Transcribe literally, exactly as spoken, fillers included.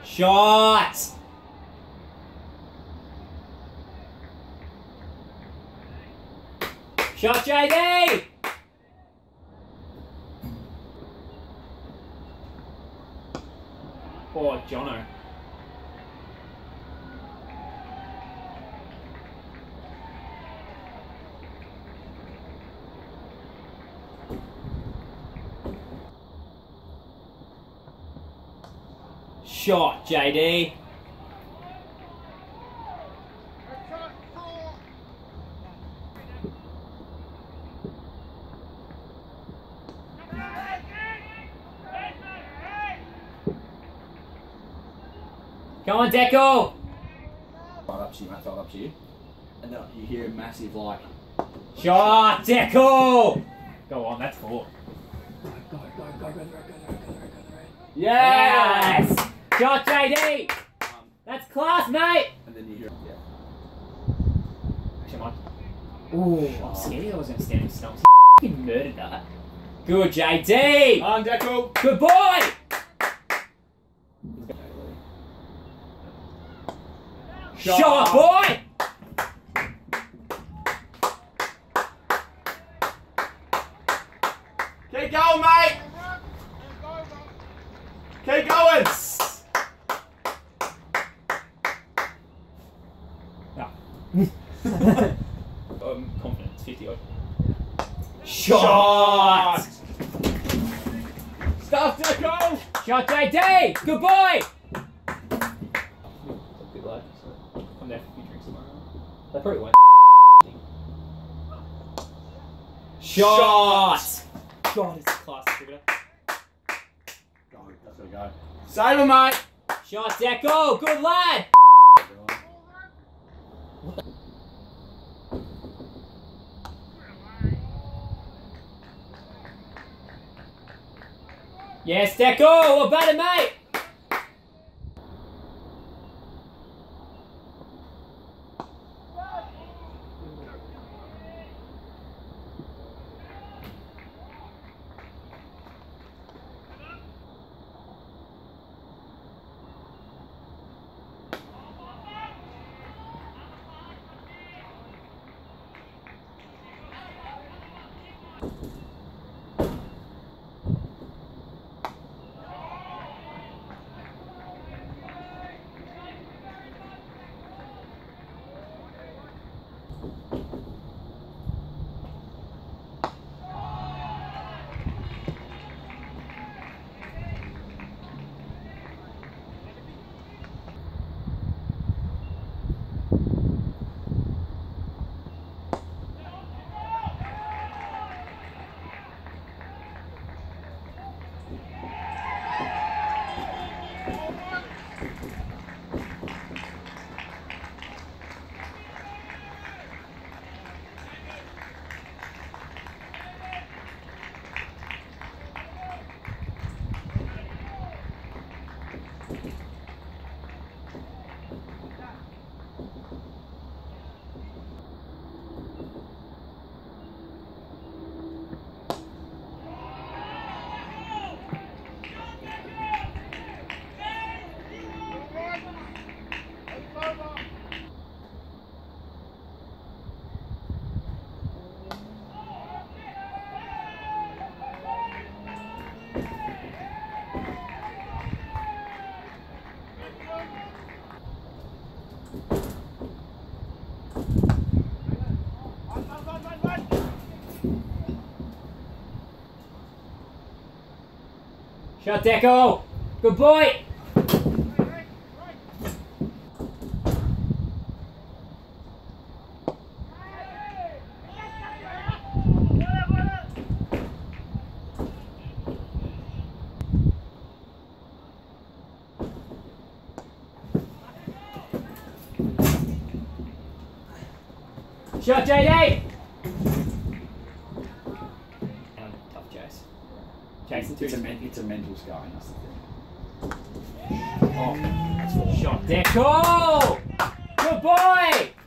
Shot! Shot, J D! Oh, Jono. Shot, J D. Come on, Dekel! Right up to you, mate, right up to you. And then you hear a massive, like... Shot, Dekel! Go on, that's four. Go, go, go, go, go, go, go, go, go, go, go. Yes! Shot, J D! Um, That's class, mate! and then you hear... Yeah. Actually, I might... Ooh, I'm scared I was going to stand in snow. He f***ing murdered that. Good, J D! On, Dekel! Good boy! Shot, Shot, boy! Keep going, mate! Keep going! I'm confident, it's fifty odd. Shot! Shot! Stuff, Dekel! Shot, J D! Good boy! Good lad, so come down for a few drinks tomorrow. They probably won't. Shot! God, it's a class cricketer. Go, that's gotta go. Save him, mate! Shot, Dekel! Good lad! Yes, Dekel! Well better, mate! Shot, Dekel! Good boy! Shot, J D! Tough chase. Chasing two. It's a, men it's a mental scarring, that's the thing. Oh, that's for shot, Dekel! Good boy!